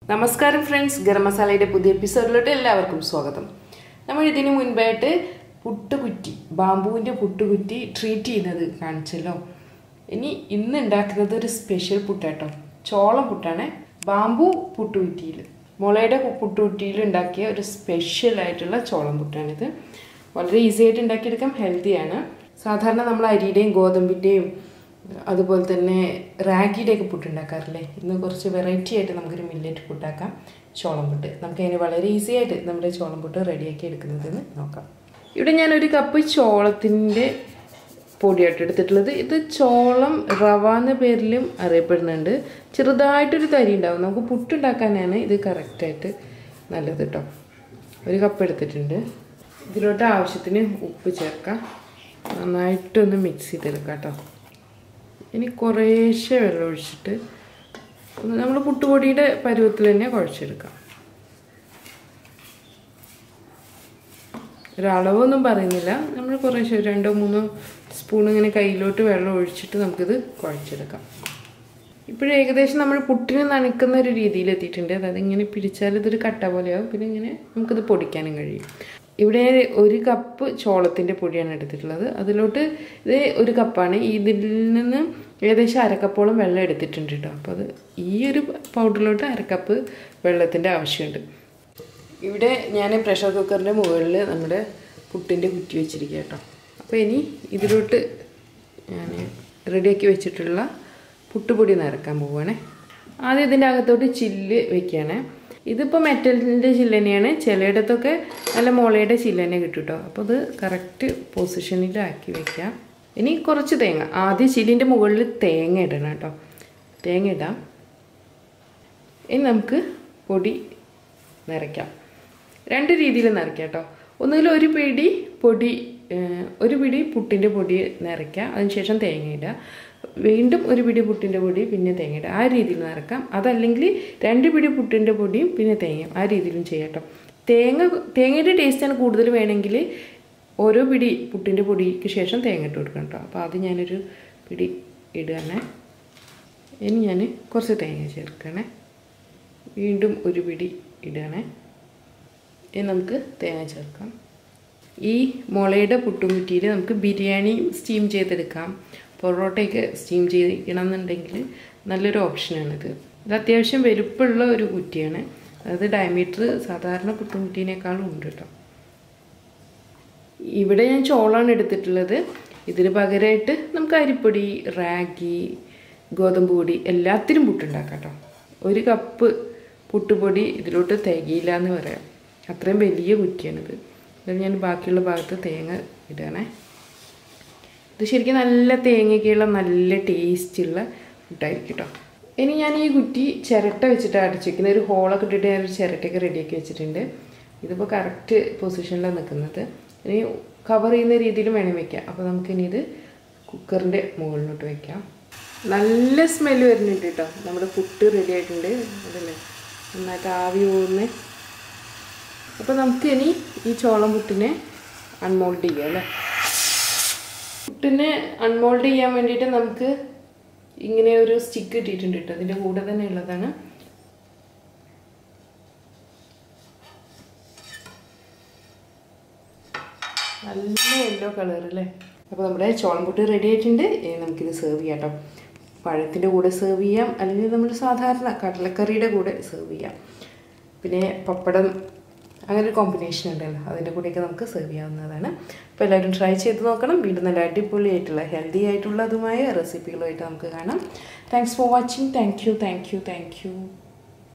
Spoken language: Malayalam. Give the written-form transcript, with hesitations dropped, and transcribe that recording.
നമസ്കാരം ഫ്രണ്ട്സ്, ഗരം മസാലയുടെ പുതിയ എപ്പിസോഡിലോട്ട് എല്ലാവർക്കും സ്വാഗതം. നമ്മൾ ഇതിനു മുൻപായിട്ട് പുട്ടുകുറ്റി, ബാമ്പുവിൻ്റെ പുട്ടുകുറ്റി ട്രീറ്റ് ചെയ്യുന്നത് കാണിച്ചല്ലോ. ഇന്ന് ഉണ്ടാക്കുന്നത് ഒരു സ്പെഷ്യൽ പുട്ടാട്ടോ. ചോളം പുട്ടാണ്. ബാമ്പു പുട്ടുകുറ്റിയിൽ, മുളയുടെ പുട്ടുകുറ്റിയിൽ ഉണ്ടാക്കിയ ഒരു സ്പെഷ്യലായിട്ടുള്ള ചോളം പുട്ടാണിത്. വളരെ ഈസി ആയിട്ട് ഉണ്ടാക്കിയെടുക്കാം, ഹെൽത്തിയാണ്. സാധാരണ നമ്മൾ അരിയുടെയും ഗോതമ്പിൻ്റെയും അതുപോലെ തന്നെ റാഗിയുടെയൊക്കെ പുട്ടുണ്ടാക്കാറില്ലേ. ഇന്ന് കുറച്ച് വെറൈറ്റി ആയിട്ട് നമുക്കൊരു മില്ലറ്റ് പുട്ടാക്കാം, ചോളം പുട്ട്. നമുക്കതിന് വളരെ ഈസി ആയിട്ട് നമ്മുടെ ചോളം പുട്ട് റെഡിയാക്കി എടുക്കുന്നതെന്ന് നോക്കാം. ഇവിടെ ഞാനൊരു കപ്പ് ചോളത്തിൻ്റെ പൊടിയായിട്ട് എടുത്തിട്ടുള്ളത്. ഇത് ചോളം റവ എന്ന പേരിലും അറിയപ്പെടുന്നുണ്ട്. ചെറുതായിട്ടൊരു തരി ഉണ്ടാവും. നമുക്ക് പുട്ടുണ്ടാക്കാനാണ് ഇത് കറക്റ്റായിട്ട് നല്ലത് കേട്ടോ. ഒരു കപ്പ് എടുത്തിട്ടുണ്ട്. ഇതിലോട്ട് ആവശ്യത്തിന് ഉപ്പ് ചേർക്കാം. നന്നായിട്ടൊന്ന് മിക്സ് ചെയ്തെടുക്കാം കേട്ടോ. ഇനി കുറേശ്ശെ വെള്ളം ഒഴിച്ചിട്ട് നമ്മൾ പുട്ടുപൊടിയുടെ പരുവത്തിൽ തന്നെ കുഴച്ചെടുക്കാം. ഒരളവൊന്നും പറയുന്നില്ല. നമ്മൾ കുറേശ്ശെ 2-3 സ്പൂൺ ഇങ്ങനെ കയ്യിലോട്ട് വെള്ളം ഒഴിച്ചിട്ട് നമുക്കിത് കുഴച്ചെടുക്കാം. ഇപ്പോഴും ഏകദേശം നമ്മൾ പുട്ടിന് നനയ്ക്കുന്ന ഒരു രീതിയിൽ എത്തിയിട്ടുണ്ട്. അതായത് ഇങ്ങനെ പിടിച്ചാൽ ഇതൊരു കട്ട പോലെയാവും. പിന്നെ ഇങ്ങനെ നമുക്കിത് പൊടിക്കാനും കഴിയും. ഇവിടെ 1 കപ്പ് ചോളത്തിൻ്റെ പൊടിയാണ് എടുത്തിട്ടുള്ളത്. അതിലോട്ട് ഇത് 1 കപ്പാണ്. ഇതിൽ നിന്ന് ഏകദേശം 1/2 കപ്പോളം വെള്ളം എടുത്തിട്ടുണ്ട് കേട്ടോ. അപ്പോൾ അത് ഈ ഒരു പൗഡറിലോട്ട് 1/2 കപ്പ് വെള്ളത്തിൻ്റെ ആവശ്യമുണ്ട്. ഇവിടെ ഞാൻ പ്രഷർ കുക്കറിൻ്റെ മുകളിൽ നമ്മുടെ പുട്ടിൻ്റെ കുറ്റി വെച്ചിരിക്കുക കേട്ടോ. അപ്പോൾ ഇനി ഇതിലോട്ട് ഞാൻ റെഡിയാക്കി വെച്ചിട്ടുള്ള പുട്ടുപൊടി നിറക്കാൻ പോവുകയാണേ. ആദ്യം ഇതിൻ്റെ അകത്തോട്ട് ചില്ല് വെക്കുകയാണ്. ഇതിപ്പോൾ മെറ്റലിൻ്റെ ചില്ല് തന്നെയാണ്. ചിലയിടത്തൊക്കെ നല്ല മുളയുടെ ചില്ല് തന്നെ കിട്ടും കേട്ടോ. അപ്പോൾ അത് കറക്റ്റ് പൊസിഷനിലാക്കി വെക്കാം. ഇനി കുറച്ച് തേങ്ങ, ആദ്യം ചില്ലിൻ്റെ മുകളിൽ തേങ്ങ ഇടണം കേട്ടോ. തേങ്ങ ഇടാം. ഇനി നമുക്ക് പൊടി നിറയ്ക്കാം. 2 രീതിയിൽ നിറയ്ക്കാം കേട്ടോ. ഒന്നുകിൽ ഒരു പിടി പുട്ടിൻ്റെ പൊടി നിറയ്ക്കാം, അതിനുശേഷം തേങ്ങ ഇടുക. വീണ്ടും 1 പിടി പുട്ടിൻ്റെ പൊടി, പിന്നെ തേങ്ങ ഇടുക. ആ രീതിയിൽ നിറക്കാം. അതല്ലെങ്കിൽ 2 പിടി പുട്ടിൻ്റെ പൊടിയും പിന്നെ തേങ്ങയും, ആ രീതിയിലും ചെയ്യാം കേട്ടോ. തേങ്ങയുടെ ടേസ്റ്റാണ് കൂടുതൽ വേണമെങ്കിൽ ഓരോ പിടി പുട്ടിൻ്റെ പൊടിക്ക് ശേഷം തേങ്ങ ഇട്ട് കൊടുക്കണം കേട്ടോ. അപ്പോൾ ആദ്യം ഞാനൊരു പിടി ഇടുകയാണേ. ഇനി ഞാൻ കുറച്ച് തേങ്ങ ചേർക്കണേ. വീണ്ടും 1 പിടി ഇടുകയാണേ. ഇനി നമുക്ക് തേങ്ങ ചേർക്കാം. ഈ മുളയുടെ പുട്ടുകുറ്റിയിൽ നമുക്ക് ബിരിയാണി സ്റ്റീം ചെയ്തെടുക്കാം, പൊറോട്ടയൊക്കെ സ്റ്റീം ചെയ്യണമെന്നുണ്ടെങ്കിൽ നല്ലൊരു ഓപ്ഷനാണിത്. ഇത് അത്യാവശ്യം വലുപ്പമുള്ള ഒരു കുറ്റിയാണ്. അതായത് ഡയമീറ്റർ സാധാരണ പുട്ടുകുറ്റീനേക്കാളും ഉണ്ട് കേട്ടോ. ഇവിടെ ഞാൻ ചോളമാണ് എടുത്തിട്ടുള്ളത്. ഇതിന് പകരമായിട്ട് നമുക്ക് അരിപ്പൊടി, റാഗി, ഗോതമ്പ് പൊടി എല്ലാത്തിനും പുട്ടുണ്ടാക്കാം കേട്ടോ. 1 കപ്പ് പുട്ടുപൊടി ഇതിലോട്ട് തികയില്ല എന്ന് പറയാം. അത്രയും വലിയ കുറ്റിയാണിത്. അതിൽ ഞാൻ ബാക്കിയുള്ള ഭാഗത്ത് തേങ്ങ ഇടണേ. ഇത് ശരിക്കും നല്ല തേങ്ങയ്ക്കുള്ള നല്ല ടേസ്റ്റുള്ള ഫുഡായിരിക്കും കേട്ടോ. ഇനി ഞാൻ ഈ കുറ്റി ചിരട്ട വെച്ചിട്ട് അടച്ചു വയ്ക്കുന്നത്. ഒരു ഹോളൊക്കെ ഇട്ടിട്ട് ഞാനൊരു ചിരട്ടയൊക്കെ റെഡിയാക്കി വെച്ചിട്ടുണ്ട്. ഇതിപ്പോൾ കറക്റ്റ് പൊസിഷനിലാണ് നിൽക്കുന്നത്. ഇനി കവർ ചെയ്യുന്ന രീതിയിലും വേണം വയ്ക്കാം. അപ്പോൾ നമുക്കിനി ഇത് കുക്കറിൻ്റെ മുകളിലോട്ട് വയ്ക്കാം. നല്ല സ്മെല്ല് വരുന്നുണ്ട് കേട്ടോ. നമ്മുടെ പുട്ട് റെഡി ആയിട്ടുണ്ട്. അതല്ലേ നന്നായിട്ട് ആവി പോകുന്നേ. അപ്പോൾ നമുക്ക് ഇനി ഈ ചോളം പുട്ടിനെ അൺമോൾഡ് ചെയ്യാം അല്ലേ. പുട്ടിനെ അൺമോൾഡ് ചെയ്യാൻ വേണ്ടിയിട്ട് നമുക്ക് ഇങ്ങനെ ഒരു സ്റ്റിക്ക് കിട്ടിയിട്ടുണ്ട് കേട്ടോ. അതിൻ്റെ കൂടെ തന്നെ ഉള്ളതാണ്. നല്ല യെല്ലോ കളർ അല്ലേ. അപ്പോൾ നമ്മുടെ ചോളം പുട്ട് റെഡി ആയിട്ടുണ്ട്. നമുക്കിത് സെർവ് ചെയ്യാം കേട്ടോ. പഴത്തിൻ്റെ കൂടെ സെർവ് ചെയ്യാം, അല്ലെങ്കിൽ നമ്മൾ സാധാരണ കടലക്കറിയുടെ കൂടെ സെർവ് ചെയ്യാം. പിന്നെ പപ്പടം, അങ്ങനെ ഒരു കോമ്പിനേഷൻ ഉണ്ടല്ലോ, അതിൻ്റെ കൂടെയൊക്കെ നമുക്ക് സെർവ് ചെയ്യാവുന്നതാണ്. അപ്പോൾ എല്ലാവരും ട്രൈ ചെയ്ത് നോക്കണം. വീണ്ടും നല്ല അടിപൊളിയായിട്ടുള്ള ഹെൽത്തി ആയിട്ടുള്ളതുമായ റെസിപ്പികളുമായിട്ട് നമുക്ക് കാണാം. Thanks for watching. Thank U.